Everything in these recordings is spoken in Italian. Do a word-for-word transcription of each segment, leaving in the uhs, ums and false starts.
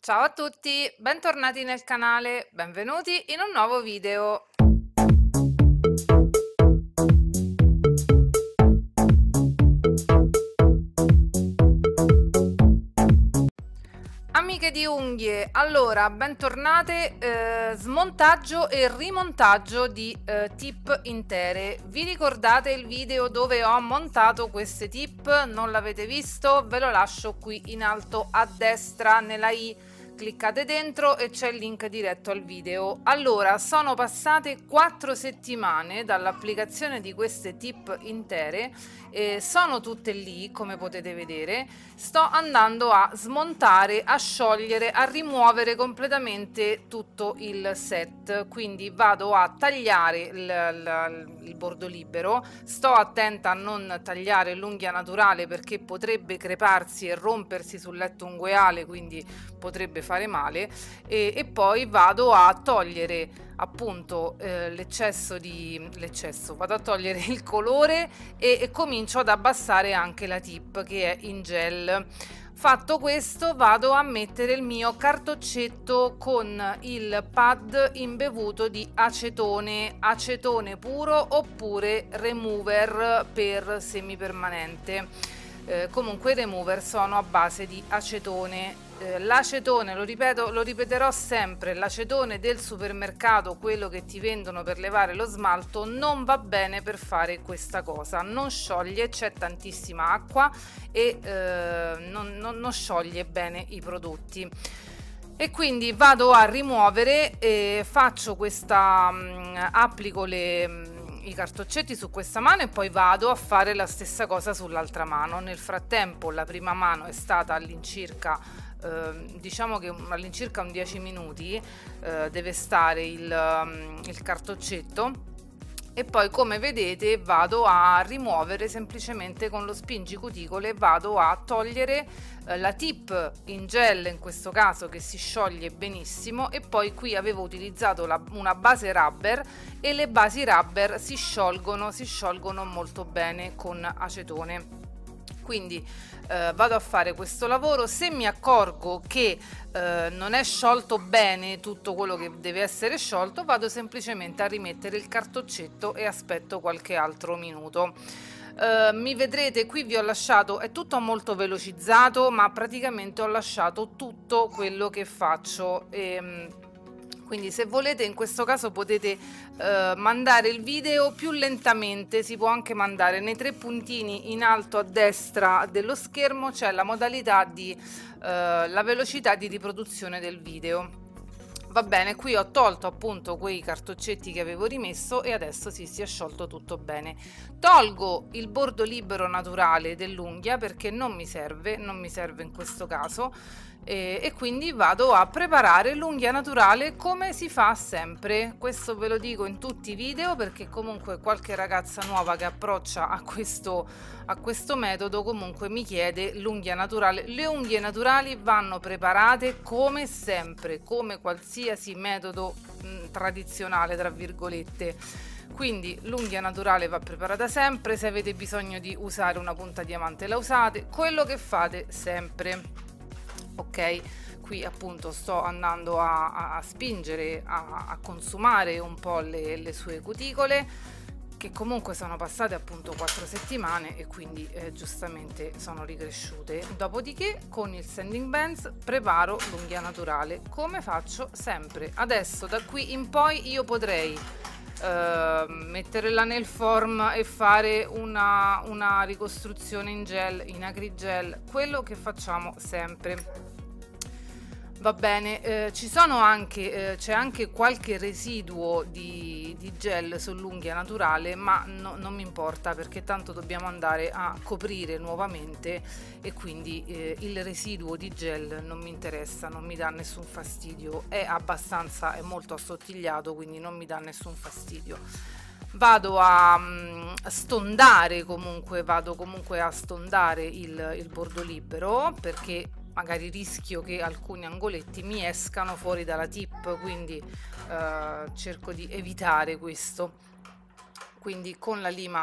Ciao a tutti, bentornati nel canale, benvenuti in un nuovo video. Amiche di unghie, allora bentornate, eh, smontaggio e rimontaggio di eh, tip intere. Vi ricordate il video dove ho montato queste tip? Non l'avete visto? Ve lo lascio qui in alto a destra nella i. Cliccate dentro e c'è il link diretto al video. Allora, sono passate quattro settimane dall'applicazione di queste tip intere, eh, sono tutte lì come potete vedere. Sto andando a smontare, a sciogliere, a rimuovere completamente tutto il set, quindi vado a tagliare il, il, il bordo libero. Sto attenta a non tagliare l'unghia naturale perché potrebbe creparsi e rompersi sul letto ungueale, quindi potrebbe fare male, e, e poi vado a togliere appunto eh, l'eccesso di l'eccesso vado a togliere il colore e, e comincio ad abbassare anche la tip che è in gel. Fatto questo, vado a mettere il mio cartoccetto con il pad imbevuto di acetone acetone puro oppure remover per semipermanente. Eh, comunque i remover sono a base di acetone. Eh, l'acetone, lo ripeto, lo ripeterò sempre, l'acetone del supermercato, quello che ti vendono per levare lo smalto, non va bene per fare questa cosa, non scioglie, c'è tantissima acqua e eh, non, non, non scioglie bene i prodotti. E quindi vado a rimuovere e faccio questa, mh, applico le... Mh, i cartoccetti su questa mano e poi vado a fare la stessa cosa sull'altra mano. Nel frattempo la prima mano è stata all'incirca eh, diciamo che all'incirca un dieci minuti eh, deve stare il, um, il cartoccetto, e poi come vedete vado a rimuovere semplicemente con lo spingicuticole, vado a togliere eh, la tip in gel in questo caso che si scioglie benissimo, e poi qui avevo utilizzato la, una base rubber e le basi rubber si sciolgono, si sciolgono molto bene con acetone. Quindi eh, vado a fare questo lavoro. Se mi accorgo che eh, non è sciolto bene tutto quello che deve essere sciolto, vado semplicemente a rimettere il cartoccetto e aspetto qualche altro minuto. Uh, mi vedrete qui, vi ho lasciato, è tutto molto velocizzato, ma praticamente ho lasciato tutto quello che faccio. E, quindi se volete in questo caso potete eh, mandare il video più lentamente, si può anche mandare nei tre puntini in alto a destra dello schermo, c'è la modalità di eh, la velocità di riproduzione del video. Va bene, qui ho tolto appunto quei cartoccetti che avevo rimesso e adesso sì, si è sciolto tutto bene. Tolgo il bordo libero naturale dell'unghia perché non mi serve, non mi serve in questo caso, e, e quindi vado a preparare l'unghia naturale come si fa sempre. Questo ve lo dico in tutti i video perché comunque qualche ragazza nuova che approccia a questo, a questo metodo comunque mi chiede l'unghia naturale. Le unghie naturali vanno preparate come sempre, come qualsiasi metodo mh, tradizionale tra virgolette. Quindi l'unghia naturale va preparata sempre, se avete bisogno di usare una punta diamante la usate, quello che fate sempre. Ok, qui appunto sto andando a, a, a spingere, a, a consumare un po' le, le sue cuticole, che comunque sono passate appunto quattro settimane e quindi eh, giustamente sono ricresciute. Dopodiché con il sanding bands preparo l'unghia naturale come faccio sempre. Adesso da qui in poi io potrei Uh, mettere la nail form e fare una, una ricostruzione in gel, in acrigel, quello che facciamo sempre. Va bene, eh, ci sono anche, eh, c'è anche qualche residuo di, di gel sull'unghia naturale, ma no, non mi importa perché tanto dobbiamo andare a coprire nuovamente e quindi eh, il residuo di gel non mi interessa, non mi dà nessun fastidio, è abbastanza, è molto assottigliato, quindi non mi dà nessun fastidio. Vado a um, stondare comunque, vado comunque a stondare il, il bordo libero perché magari rischio che alcuni angoletti mi escano fuori dalla tip, quindi eh, cerco di evitare questo. Quindi con la lima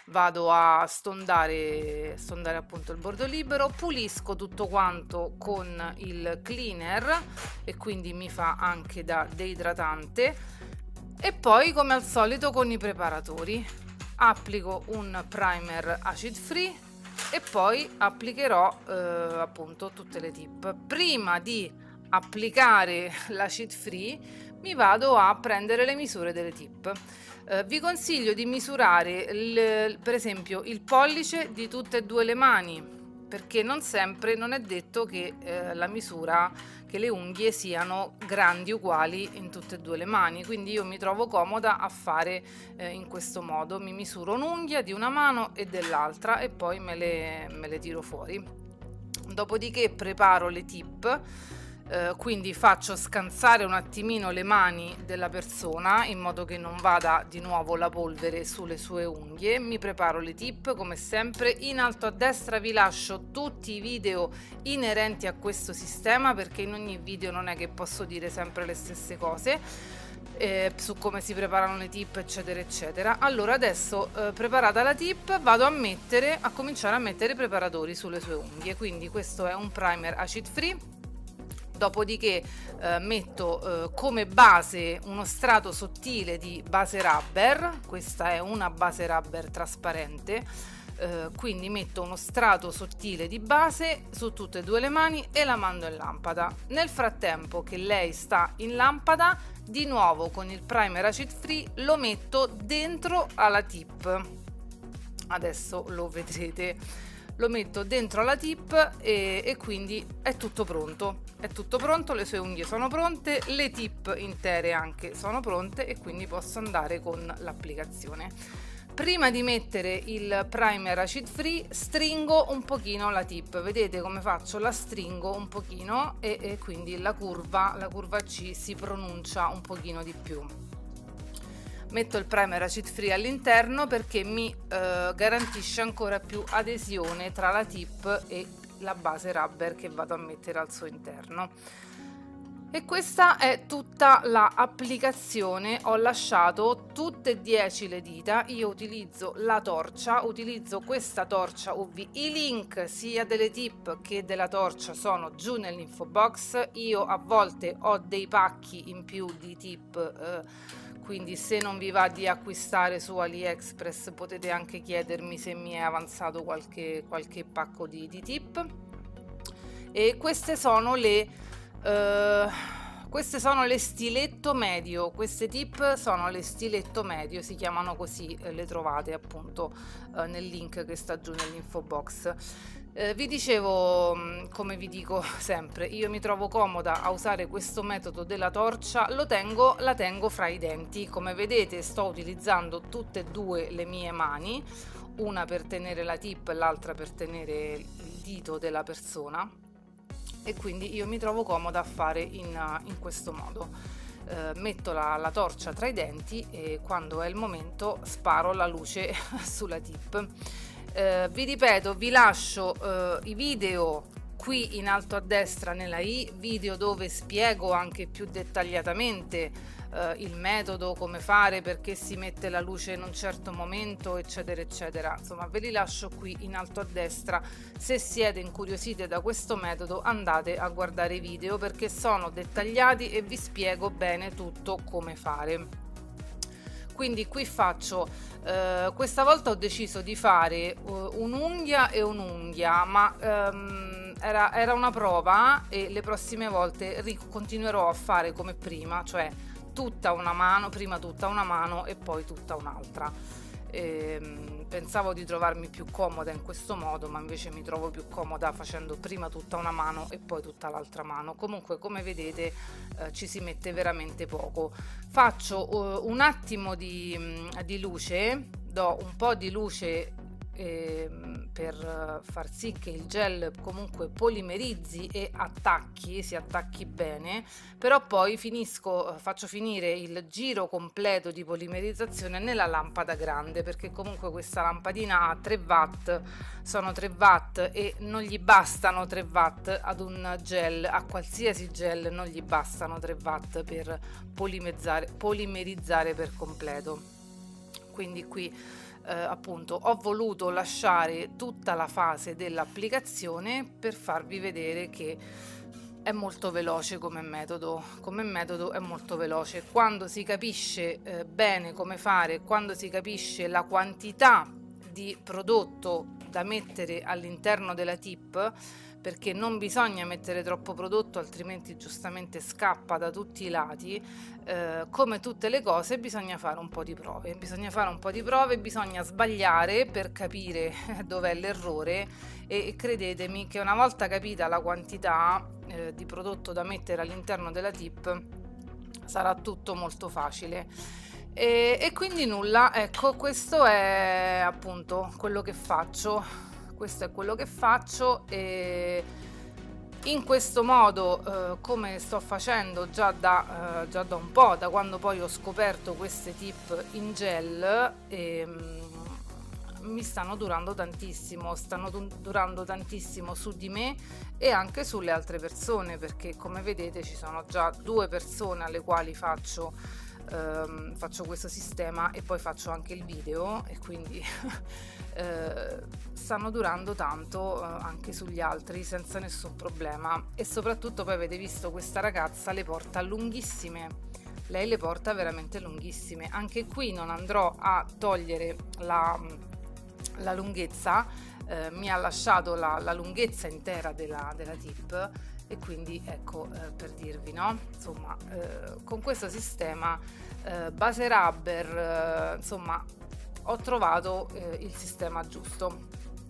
vado a stondare, stondare appunto il bordo libero, pulisco tutto quanto con il cleaner e quindi mi fa anche da deidratante, e poi come al solito con i preparatori applico un primer acid free e poi applicherò eh, appunto tutte le tip. Prima di applicare l'acid free mi vado a prendere le misure delle tip. Eh, vi consiglio di misurare il, per esempio il pollice di tutte e due le mani, perché non sempre, non è detto che eh, la misura, che le unghie siano grandi uguali in tutte e due le mani, quindi io mi trovo comoda a fare eh, in questo modo: mi misuro un'unghia di una mano e dell'altra e poi me le, me le tiro fuori. Dopodiché preparo le tip. Eh, quindi faccio scansare un attimino le mani della persona in modo che non vada di nuovo la polvere sulle sue unghie. Mi preparo le tip come sempre. In alto a destra vi lascio tutti i video inerenti a questo sistema, perché in ogni video non è che posso dire sempre le stesse cose eh, su come si preparano le tip eccetera eccetera. Allora adesso eh, preparata la tip vado a mettere a cominciare a mettere i preparatori sulle sue unghie. Quindi questo è un primer acid free. Dopodiché eh, metto eh, come base uno strato sottile di base rubber. Questa è una base rubber trasparente, eh, quindi metto uno strato sottile di base su tutte e due le mani e la mando in lampada. Nel frattempo che lei sta in lampada, di nuovo con il primer acid free lo metto dentro alla tip. Adesso lo vedrete. Lo metto dentro la tip e, e quindi è tutto pronto, è tutto pronto, le sue unghie sono pronte, le tip intere anche sono pronte e quindi posso andare con l'applicazione. Prima di mettere il primer acid free stringo un pochino la tip, vedete come faccio? La stringo un pochino e, e quindi la curva, la curva C si pronuncia un pochino di più. Metto il primer acid free all'interno perché mi eh, garantisce ancora più adesione tra la tip e la base rubber che vado a mettere al suo interno. E questa è tutta l'applicazione. Ho lasciato tutte e dieci le dita. Io utilizzo la torcia, utilizzo questa torcia U V. I link sia delle tip che della torcia sono giù nell'info box. Io a volte ho dei pacchi in più di tip, eh, quindi se non vi va di acquistare su AliExpress potete anche chiedermi se mi è avanzato qualche, qualche pacco di, di tip. E queste sono le uh, queste sono le stiletto medio. Queste tip sono le stiletto medio, si chiamano così, eh, le trovate appunto uh, nel link che sta giù nell'info box. Eh, vi dicevo, come vi dico sempre, io mi trovo comoda a usare questo metodo della torcia, lo tengo, la tengo fra i denti. Come vedete sto utilizzando tutte e due le mie mani, una per tenere la tip e l'altra per tenere il dito della persona, e quindi io mi trovo comoda a fare in, in questo modo. Eh, metto la, la torcia tra i denti e quando è il momento sparo la luce sulla tip. Eh, vi ripeto, vi lascio eh, i video qui in alto a destra nella i, video dove spiego anche più dettagliatamente eh, il metodo, come fare, perché si mette la luce in un certo momento eccetera eccetera. Insomma, ve li lascio qui in alto a destra. Se siete incuriosite da questo metodo andate a guardare i video perché sono dettagliati e vi spiego bene tutto come fare. Quindi qui faccio, eh, questa volta ho deciso di fare uh, un'unghia e un'unghia, ma um, era, era una prova e le prossime volte continuerò a fare come prima, cioè tutta una mano, prima tutta una mano e poi tutta un'altra. E, pensavo di trovarmi più comoda in questo modo, ma invece mi trovo più comoda facendo prima tutta una mano e poi tutta l'altra mano. Comunque, come vedete, eh, ci si mette veramente poco. Faccio uh, un attimo di, di luce, do un po' di luce eh, per far sì che il gel comunque polimerizzi e attacchi, si attacchi bene, però poi finisco, faccio finire il giro completo di polimerizzazione nella lampada grande, perché comunque questa lampadina ha tre watt, sono tre watt e non gli bastano tre watt ad un gel, a qualsiasi gel non gli bastano tre watt per polimerizzare, polimerizzare per completo. Quindi qui eh, appunto ho voluto lasciare tutta la fase dell'applicazione per farvi vedere che è molto veloce come metodo, come metodo è molto veloce. Quando si capisce eh, bene come fare, quando si capisce la quantità di prodotto da mettere all'interno della tip, perché non bisogna mettere troppo prodotto altrimenti giustamente scappa da tutti i lati, eh, come tutte le cose bisogna fare un po' di prove, bisogna fare un po' di prove, bisogna sbagliare per capire dov'è l'errore e credetemi che una volta capita la quantità eh, di prodotto da mettere all'interno della tip sarà tutto molto facile. E, e quindi nulla, ecco, questo è appunto quello che faccio, questo è quello che faccio e in questo modo, eh, come sto facendo già da, eh, già da un po', da quando poi ho scoperto queste tip in gel, ehm, mi stanno durando tantissimo, stanno du- durando tantissimo su di me e anche sulle altre persone, perché come vedete ci sono già due persone alle quali faccio ehm, faccio questo sistema e poi faccio anche il video e quindi eh, stanno durando tanto eh, anche sugli altri senza nessun problema. E soprattutto poi avete visto questa ragazza le porta lunghissime, lei le porta veramente lunghissime. Anche qui non andrò a togliere la, la lunghezza, eh, mi ha lasciato la, la lunghezza intera della, della tip e quindi ecco, eh, per dirvi, no, insomma, eh, con questo sistema eh, base rubber, eh, insomma, ho trovato eh, il sistema giusto.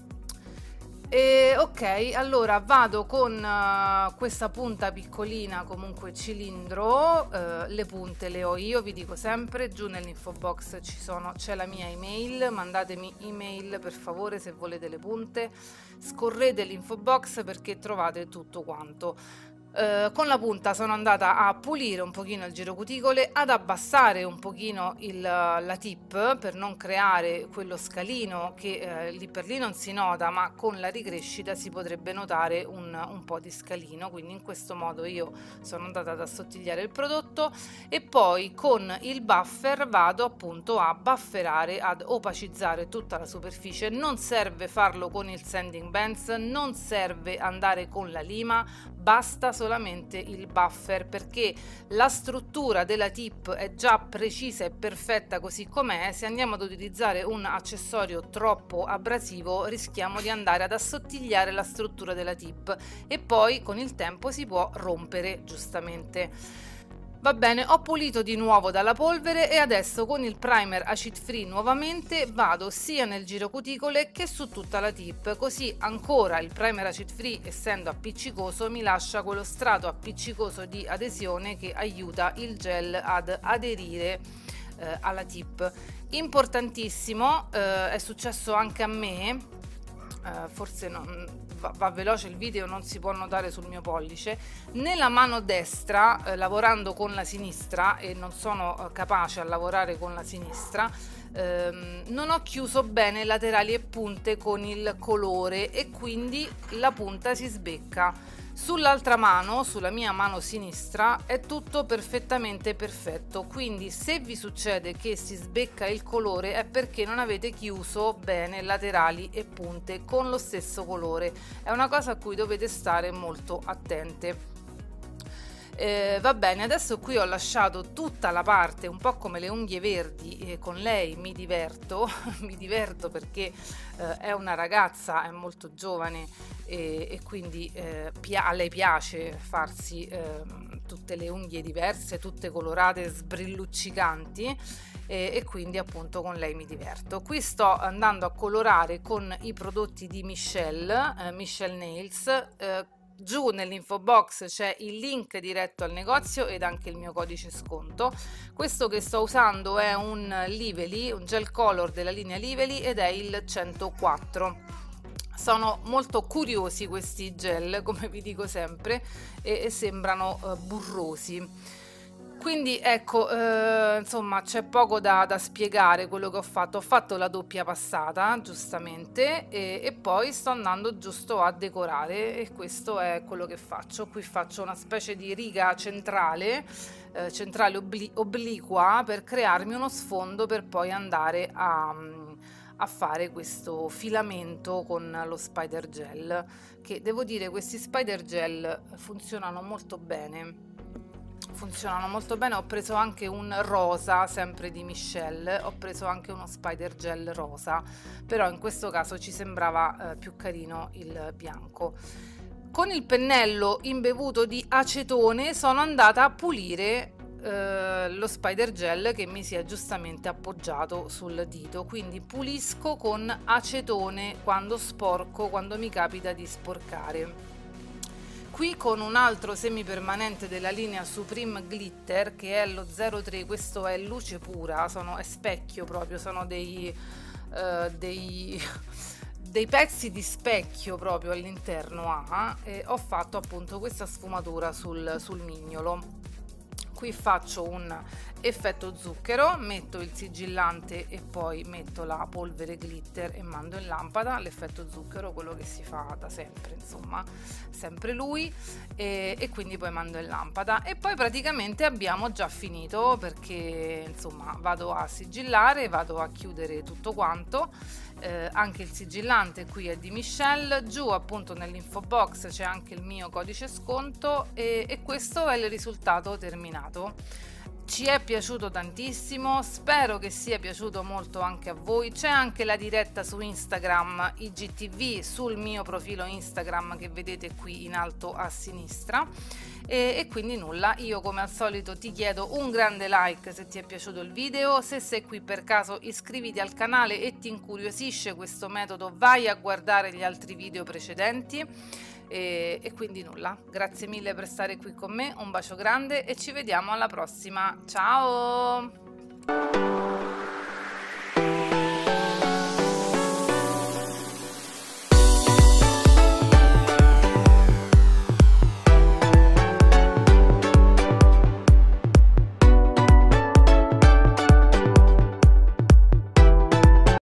E, ok, allora vado con uh, questa punta piccolina, comunque cilindro, uh, le punte le ho io, vi dico sempre, giù nell'info box ci sono, c'è la mia email, mandatemi email per favore se volete le punte, scorrete l'info box perché trovate tutto quanto. Uh, con la punta sono andata a pulire un pochino il girocuticole, ad abbassare un pochino il, la tip per non creare quello scalino che eh, lì per lì non si nota, ma con la ricrescita si potrebbe notare un, un po' di scalino, quindi in questo modo io sono andata ad assottigliare il prodotto e poi con il buffer vado appunto a bufferare, ad opacizzare tutta la superficie. Non serve farlo con il sanding bands, non serve andare con la lima, basta solamente il buffer perché la struttura della tip è già precisa e perfetta così com'è. Se andiamo ad utilizzare un accessorio troppo abrasivo rischiamo di andare ad assottigliare la struttura della tip e poi con il tempo si può rompere giustamente. Va bene, ho pulito di nuovo dalla polvere e adesso con il primer acid free nuovamente vado sia nel girocuticole che su tutta la tip, così ancora il primer acid free, essendo appiccicoso, mi lascia quello strato appiccicoso di adesione che aiuta il gel ad aderire eh, alla tip. Importantissimo, eh, è successo anche a me. Uh, forse non, va, va veloce il video, non si può notare sul mio pollice, nella mano destra, eh, lavorando con la sinistra e non sono eh, capace a lavorare con la sinistra, ehm, non ho chiuso bene laterali e punte con il colore e quindi la punta si sbecca. Sull'altra mano, sulla mia mano sinistra, è tutto perfettamente perfetto, quindi se vi succede che si sbecca il colore è perché non avete chiuso bene laterali e punte con lo stesso colore. È una cosa a cui dovete stare molto attente. Eh, va bene, adesso qui ho lasciato tutta la parte un po' come le unghie verdi e con lei mi diverto, mi diverto perché eh, è una ragazza, è molto giovane e, e quindi eh, a lei piace farsi eh, tutte le unghie diverse, tutte colorate, sbrilluccicanti e, e quindi appunto con lei mi diverto. Qui sto andando a colorare con i prodotti di Michelle, eh, Michelle Nails. eh, Giù nell'info box c'è il link diretto al negozio ed anche il mio codice sconto. Questo che sto usando è un Lively, un gel color della linea Lively ed è il centoquattro. Sono molto curiosi questi gel, come vi dico sempre, e, e sembrano uh, burrosi. Quindi ecco, eh, insomma c'è poco da, da spiegare quello che ho fatto. Ho fatto la doppia passata giustamente e, e poi sto andando giusto a decorare e questo è quello che faccio. Qui faccio una specie di riga centrale, eh, centrale obli obliqua per crearmi uno sfondo per poi andare a, a fare questo filamento con lo spider gel, che devo dire questi spider gel funzionano molto bene. Funzionano molto bene. Ho preso anche un rosa, sempre di Michelle, ho preso anche uno spider gel rosa, però in questo caso ci sembrava eh, più carino il bianco. Con il pennello imbevuto di acetone sono andata a pulire eh, lo spider gel che mi si è giustamente appoggiato sul dito, quindi pulisco con acetone quando sporco, quando mi capita di sporcare. Qui con un altro semipermanente della linea Supreme Glitter, che è lo zero tre, questo è luce pura, sono, è specchio proprio, sono dei, uh, dei, dei pezzi di specchio proprio all'interno ha, e ho fatto appunto questa sfumatura sul, sul mignolo. Qui faccio un effetto zucchero, metto il sigillante e poi metto la polvere glitter e mando in lampada. L'effetto zucchero, quello che si fa da sempre, insomma, sempre lui, e, e quindi poi mando in lampada. E poi praticamente abbiamo già finito, perché insomma vado a sigillare, vado a chiudere tutto quanto. Eh, anche il sigillante qui è di Michelle, giù appunto nell'info box c'è anche il mio codice sconto, e, e questo è il risultato terminato. Ci è piaciuto tantissimo, spero che sia piaciuto molto anche a voi. C'è anche la diretta su Instagram I G T V, sul mio profilo Instagram che vedete qui in alto a sinistra. E, e quindi nulla, io come al solito ti chiedo un grande like se ti è piaciuto il video. Se sei qui per caso iscriviti al canale e ti incuriosisce questo metodo, vai a guardare gli altri video precedenti. E, e quindi nulla, grazie mille per stare qui con me, un bacio grande e ci vediamo alla prossima, ciao!